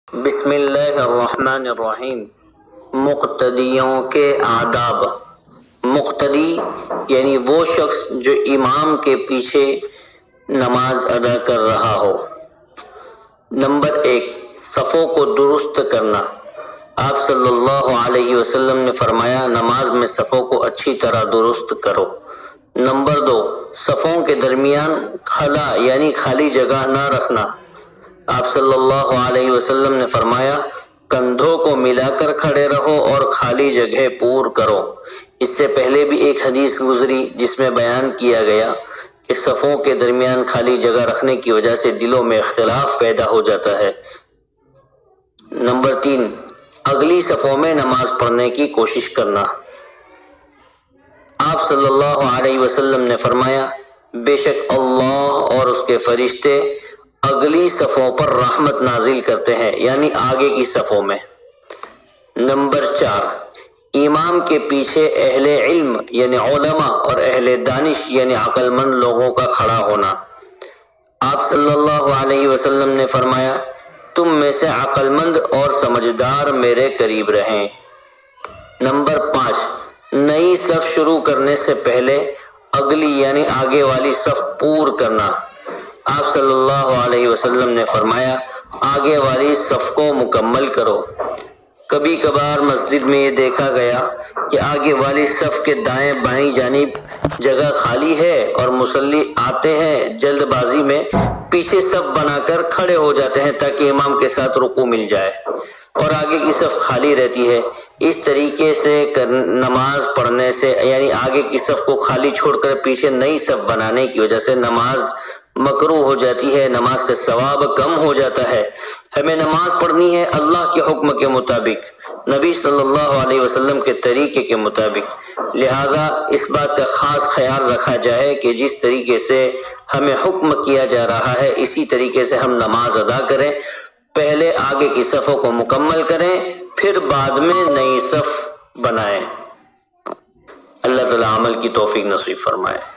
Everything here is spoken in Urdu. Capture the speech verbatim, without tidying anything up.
بسم اللہ الرحمن الرحیم۔ مقتدیوں کے آداب۔ مقتدی یعنی وہ شخص جو امام کے پیچھے نماز ادا کر رہا ہو۔ نمبر ایک، صفوں کو درست کرنا۔ آپ صلی اللہ علیہ وسلم نے فرمایا، نماز میں صفوں کو اچھی طرح درست کرو۔ نمبر دو، صفوں کے درمیان خلا یعنی خالی جگہ نہ رکھنا۔ آپ صلی اللہ علیہ وسلم نے فرمایا، کندھوں کو ملا کر کھڑے رہو اور خالی جگہ پور کرو۔ اس سے پہلے بھی ایک حدیث گزری جس میں بیان کیا گیا کہ صفوں کے درمیان خالی جگہ رکھنے کی وجہ سے دلوں میں اختلاف پیدا ہو جاتا ہے۔ نمبر تین، اگلی صفوں میں نماز پڑھنے کی کوشش کرنا۔ آپ صلی اللہ علیہ وسلم نے فرمایا، بے شک اللہ اور اس کے فرشتے اگلی صفوں پر رحمت نازل کرتے ہیں، یعنی آگے کی صفوں میں۔ نمبر چار، امام کے پیچھے اہل علم یعنی علماء اور اہل دانش یعنی عقل مند لوگوں کا کھڑا ہونا۔ آپ صلی اللہ علیہ وسلم نے فرمایا، تم میں سے عقل مند اور سمجھدار میرے قریب رہیں۔ نمبر پانچ، نئی صف شروع کرنے سے پہلے اگلی یعنی آگے والی صف پور کرنا۔ آپ صلی اللہ علیہ وسلم نے فرمایا، آگے والی صف کو مکمل کرو۔ کبھی کبھار مسجد میں یہ دیکھا گیا کہ آگے والی صف کے دائیں بائیں جانب جگہ خالی ہے اور مصلی آتے ہیں جلد بازی میں پیچھے صف بنا کر کھڑے ہو جاتے ہیں تاکہ امام کے ساتھ رکوع مل جائے اور آگے کی صف خالی رہتی ہے۔ اس طریقے سے نماز پڑھنے سے یعنی آگے کی صف کو خالی چھوڑ کر پیچھے نئی صف بنانے کی وجہ سے نماز مکروہ ہو جاتی ہے، نماز کا ثواب کم ہو جاتا ہے۔ ہمیں نماز پڑھنی ہے اللہ کے حکم کے مطابق، نبی صلی اللہ علیہ وسلم کے طریقے کے مطابق، لہذا اس بات کا خاص خیال رکھا جائے کہ جس طریقے سے ہمیں حکم کیا جا رہا ہے اسی طریقے سے ہم نماز ادا کریں۔ پہلے آگے کی صفوں کو مکمل کریں، پھر بعد میں نئی صف بنائیں۔ اللہ تعالی عمل کی توفیق نصیب فرمائے۔